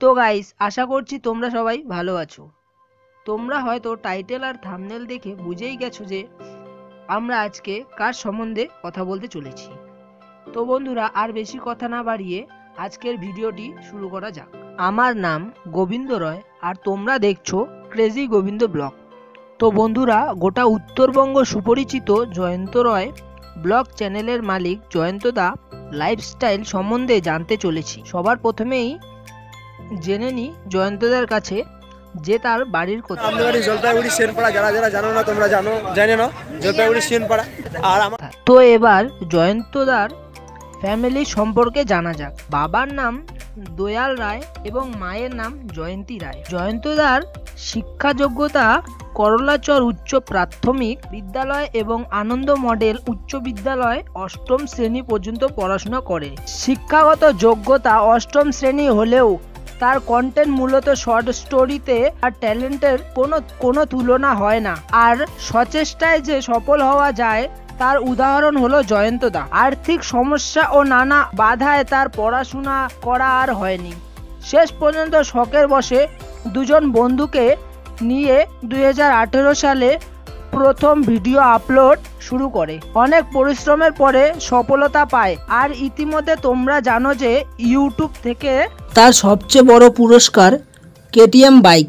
তো গাইস, আশা করছি তোমরা সবাই ভালো আছো। তোমরা হয়তো টাইটেল আর থাম্বনেল দেখে বুঝেই গেছো যে আমরা আজকে কার সম্বন্ধে কথা বলতে চলেছি। তো বন্ধুরা, আর বেশি কথা না বাড়িয়ে আজকের ভিডিওটি শুরু করা যাক। আমার নাম গোবিন্দ রয় আর তোমরা দেখছো ক্রেজি গোবিন্দ ব্লগ। তো বন্ধুরা, গোটা উত্তরবঙ্গ সুপরিচিত জয়ন্ত রয় ব্লগ চ্যানেলের মালিক জয়ন্ত দা লাইফস্টাইল সম্বন্ধে জানতে চলেছি। সবার প্রথমেই জেনে নি জয়ন্তদার কাছে যে তার বাড়ির কোথায়। আমাদের বাড়ি জলপাইগুড়ি সেনপাড়া। যারা যারা জানো না তোমরা জানে না জলপাইগুড়ি সেনপাড়া। আর তো এবার জয়ন্তদার ফ্যামিলি সম্পর্কে জানা যাক। বাবার নাম দয়াল রায় এবং মায়ের নাম জয়ন্তী রায়। জয়ন্তদার শিক্ষা যোগ্যতা করলাচর উচ্চ প্রাথমিক বিদ্যালয় এবং আনন্দ মডেল উচ্চ বিদ্যালয় অষ্টম শ্রেণী পর্যন্ত পড়াশোনা করে। শিক্ষাগত যোগ্যতা অষ্টম শ্রেণী হলেও তার কন্টেন্ট মূলত শর্ট স্টোরিতে আর ট্যালেন্টের কোনো তুলনা হয় না। আর সচেষ্টায় যে সফল হওয়া যায় তার উদাহরণ হলো জয়ন্তদা। আর্থিক সমস্যা ও নানা বাধায় তার পড়াশোনা করা আর হয়নি। শেষ পর্যন্ত শখের বসে দুজন বন্ধুকে নিয়ে 2018 সালে প্রথম ভিডিও আপলোড শুরু করে। অনেক পরিশ্রমের পরে সফলতা পায়। আর ইতিমধ্যে তোমরা জানো যে ইউটিউব থেকে তার সবচেয়ে বড় পুরস্কার কেটিএম বাইক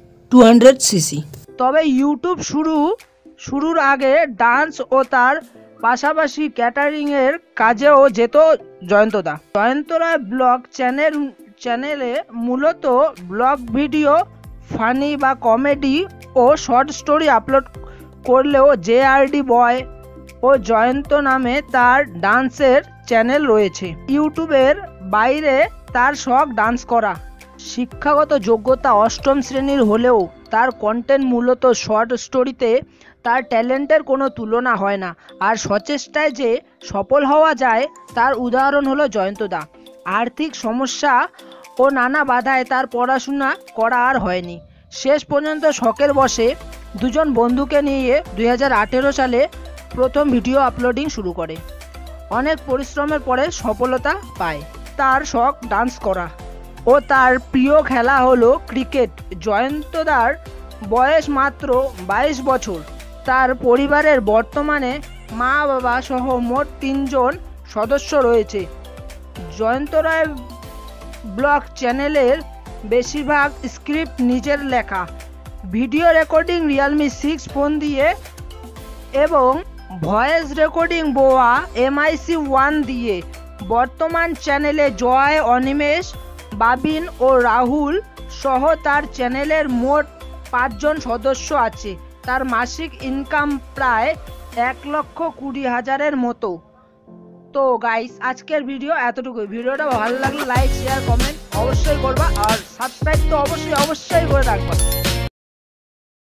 200cc। তবে ইউটিউব শুরুর আগে ডান্স ও তার পাশাপাশি ক্যাটারিং এর কাজেও যেত জয়ন্তদা। জয়ন্ত রায় ব্লগ চ্যানেলে মূলত ব্লগ ভিডিও, ফানি বা কমেডি ও শর্ট স্টোরি আপলোড করলেও জেআরডি বয় ও জয়ন্ত নামে তার ডান্সের চ্যানেল রয়েছে। ইউটিউবের বাইরে তার শখ ডান্স করা। শিক্ষাগত যোগ্যতা অষ্টম শ্রেণীর হলেও তার কন্টেন্ট মূলত শর্ট স্টোরিতে তার ট্যালেন্টের কোনো তুলনা হয় না। আর সচেষ্টায় যে সফল হওয়া যায় তার উদাহরণ হলো জয়ন্তদা। আর্থিক সমস্যা ও নানা বাধায় তার পড়াশোনা করা আর হয়নি। শেষ পর্যন্ত শখের বসে দুজন বন্ধুকে নিয়ে 2018 সালে প্রথম ভিডিও আপলোডিং শুরু করে। অনেক পরিশ্রমের পরে সফলতা পায়। তার শখ ডান্স করা ও তার প্রিয় খেলা হলো ক্রিকেট। জয়ন্তদার বয়স মাত্র 22 বছর। তার পরিবারের বর্তমানে মা বাবা সহ মোট 3 জন সদস্য রয়েছে। জয়ন্ত রায় ব্লগ চ্যানেলের বেশিরভাগ স্ক্রিপ্ট নিজের লেখা, ভিডিও রেকর্ডিং রিয়েলমি 6 ফোন দিয়ে এবং ভয়েস রেকর্ডিং বোয়া MIC-1 দিয়ে। বর্তমান চ্যানেলে জয়, অনিমেষ, বাবিন ও রাহুল সহ তার চ্যানেলের মোট 5 জন সদস্য আছে। তার মাসিক ইনকাম প্রায় 1,20,000 মতো। তো গাইস, আজকের ভিডিও এতটুকু। ভিডিওটা ভালো লাগলে লাইক, শেয়ার, কমেন্ট অবশ্যই করবা আর সাবস্ক্রাইব তো অবশ্যই করে রাখবা।